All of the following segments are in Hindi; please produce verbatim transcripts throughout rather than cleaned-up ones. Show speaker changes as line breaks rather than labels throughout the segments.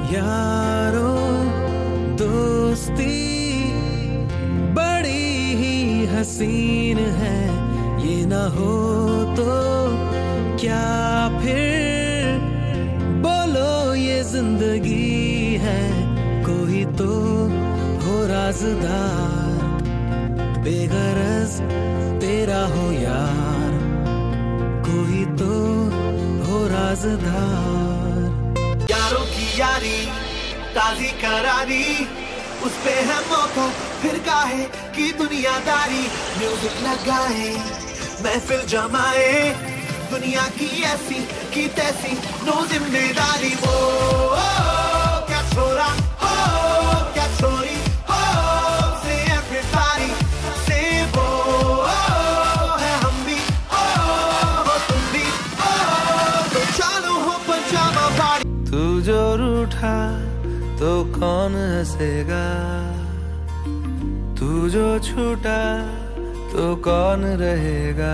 यारो दोस्ती बड़ी ही हसीन है, ये ना हो तो क्या फिर बोलो ये जिंदगी है। कोई तो हो राज़दार, बेगरज तेरा हो यार, कोई तो हो राज़दार।
यारों की यारी ताज़ी करारी, उस पे है मौका फिर काहे की दुनियादारी। म्यूजिक लगाए महफिल जमाए, दुनिया की ऐसी की तैसी नो जिम्मेदारी। वो ओ, ओ, क्या छोरा हो क्या छोरी हो, से everybody से वो ओ, है हम भी ओ, हो तुम भी ओ, तो चालू हो पंजाबा पार्टी।
तू जो रूठा तो कौन हंसेगा, तू जो छूटा तो कौन रहेगा।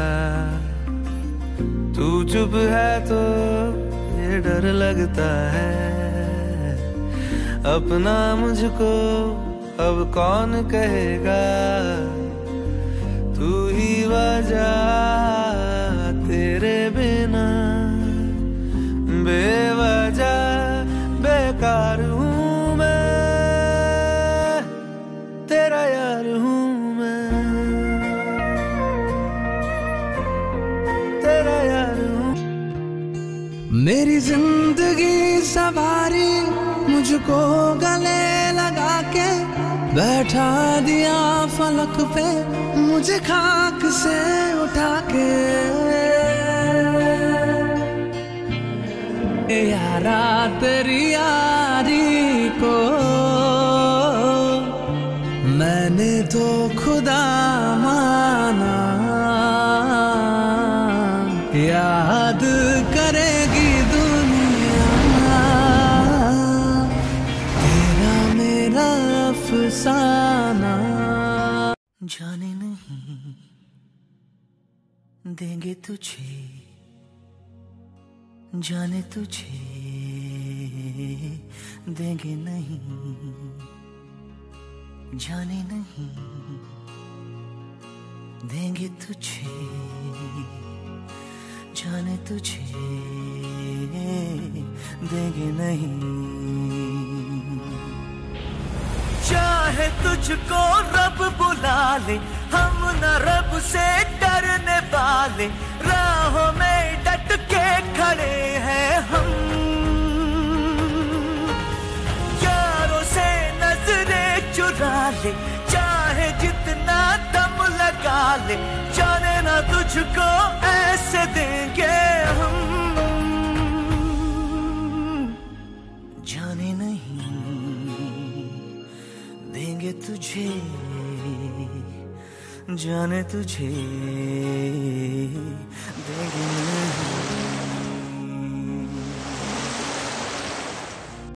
तू चुप है तो ये डर लगता है, अपना मुझको अब कौन कहेगा। तू ही वजह तेरे बिना बेवजह बेकार हूँ मैं, तेरा यार हूँ मैं, तेरा यार हूँ। मेरी जिंदगी सवारी मुझको गले लगा के, बैठा दिया फलक पे मुझे खाक से उठा के। यारा तेरी यारी को मैंने तो खुदा माना, याद करेगी दुनिया तेरा मेरा अफसाना।
जाने नहीं देंगे तुझे, जाने तुझे देंगे नहीं, जाने नहीं देंगे तुझे, जाने तुझे देंगे नहीं। चाहे तुझको रब बुला ले, हम न रब से डरने वाले, राहों में डट के खड़े हैं हम। यारों से नजरें चुरा ले, चाहे जितना दम लगा ले, जाने ना तुझको ऐसे देंगे हम। जाने नहीं देंगे तुझे, जाने तुझे देंगे नहीं।